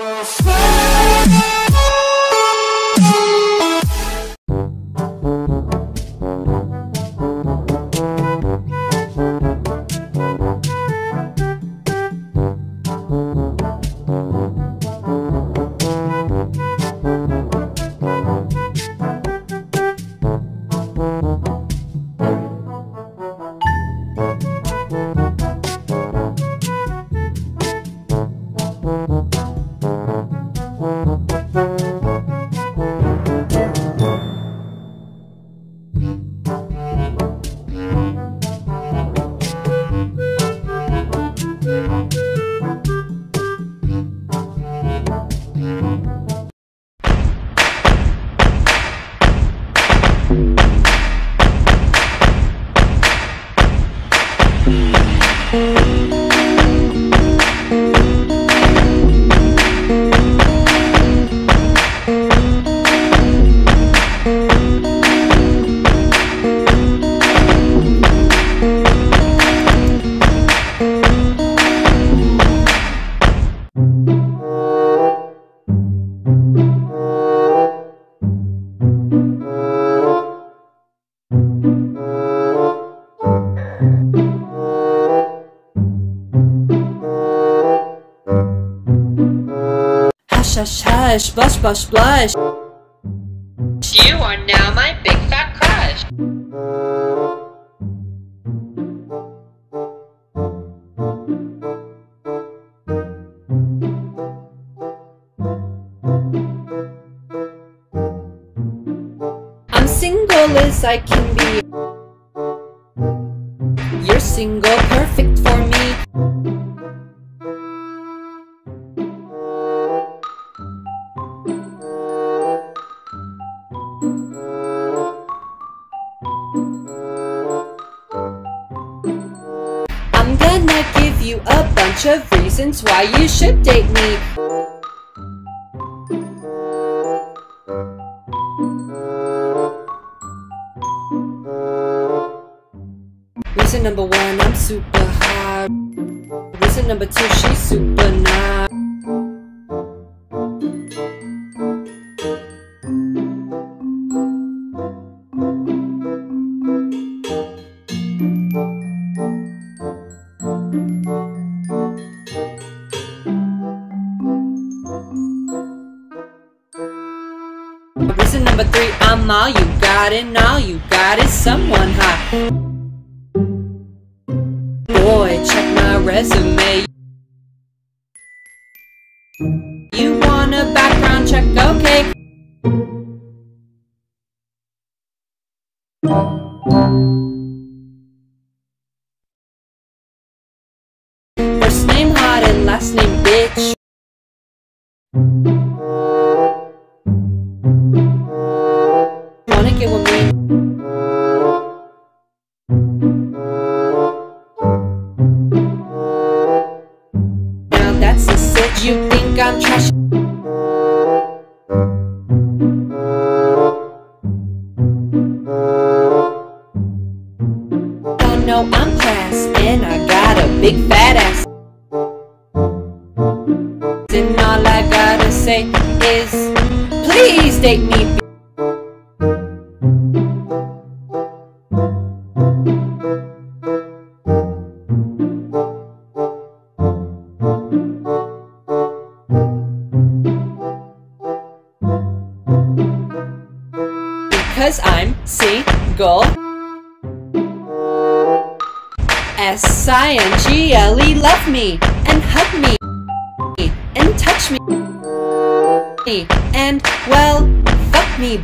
Hush, hush, blush, blush, blush. You are now my big fat crush. I'm single as I can be. You're single, perfect for me. I'm gonna give you a bunch of reasons why you should date me. Reason number one, I'm super hot. Reason number two, she's super nice. Reason number three, I'm all you got, and all you got is someone hot. Boy, check my resume. You want a background check? Okay. First name hot and last name bitch. Wanna get with me? Now that's the sit. You think I'm trash? Oh no, I'm class, and I got a big fat ass. And all I gotta say is, please date me. Because I'm single. S-I-N-G-L-E, love me and hug me and touch me and, well, fuck me.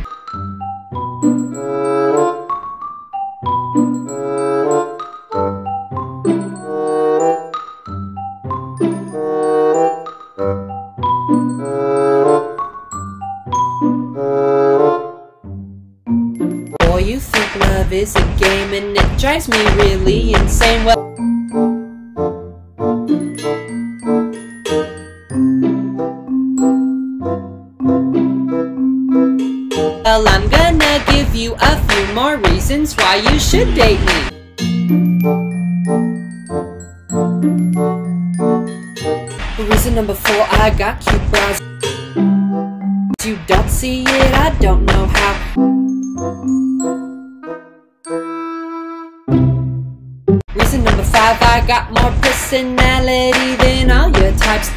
Boy, you think love is a game and it drives me really insane. Well, I'm gonna give you a few more reasons why you should date me. Reason number four, I got cute bras. You don't see it, I don't know how. Reason number 5, I got more personality than all your types.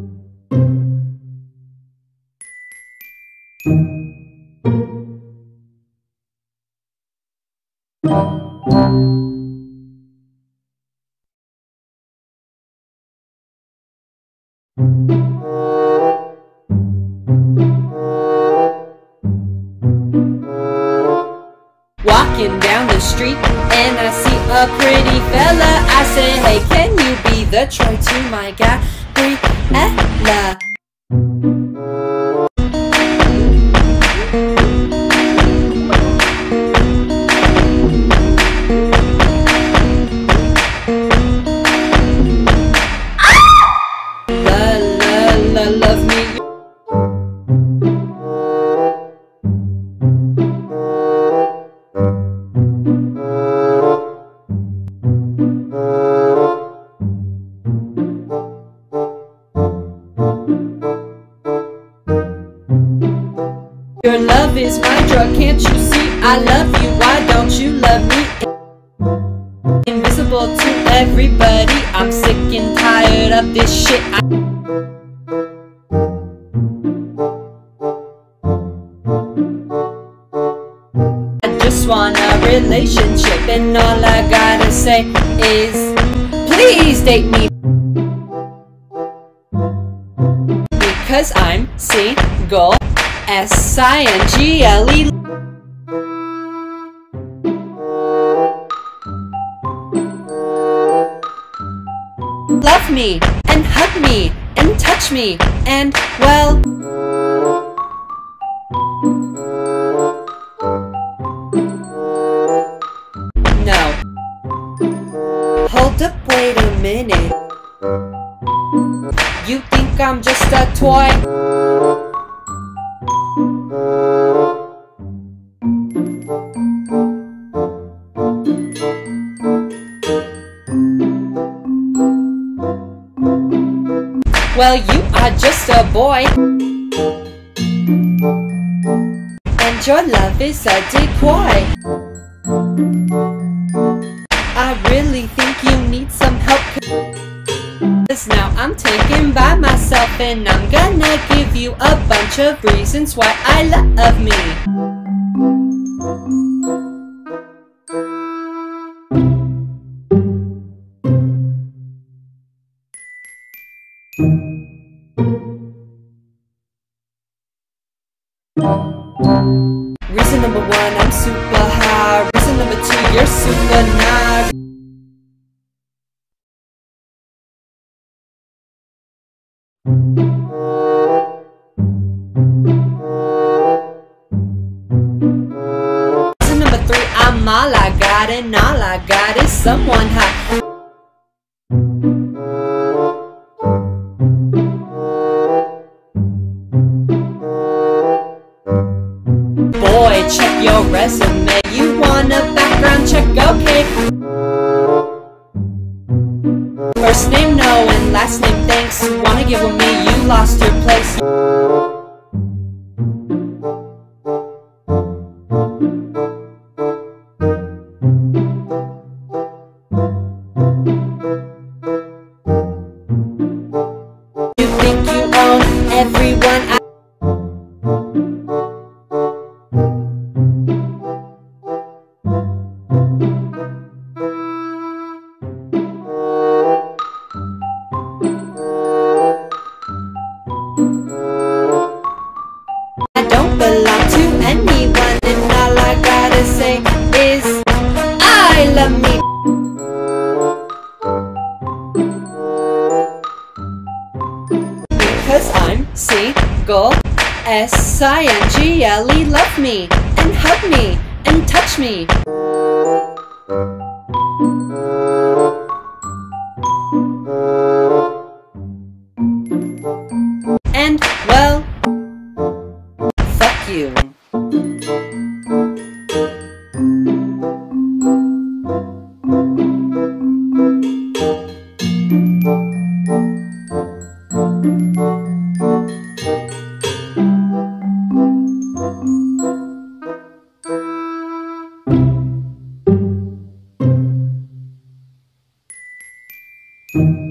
Walking down the street and I see a pretty fella. I say, hey, can you be the Troy to my Gabriella? Love me. Your love is my drug, can't you see? I love you, why don't you love me? Invisible to everybody, I'm sick and tired of this shit. I just want a relationship, and all I gotta say is, please date me. Because I'm single, S-I-N-G-L-E. Love me, and hug me, and touch me, and, well, no. Hold up, wait a minute. You think I'm just a toy? Well, you are just a boy, and your love is a decoy. I really think you need some help, 'cause now I'm taken by myself, and I'm gonna give you a bunch of reasons why I love me. Reason number 1, I'm super high. Reason number 2, you're super nice. Reason number 3, I'm all I got, and all I got is someone hot. Boy, check your resume. You want a background check, okay? First name no and last name thanks. Wanna get with me, you lost your place. You think you own everyone? I don't belong to anyone, and all I gotta say is, I love me. Because I'm single, S-I-N-G-L-E. Love me, and hug me, and touch me. And, well, fuck you. you.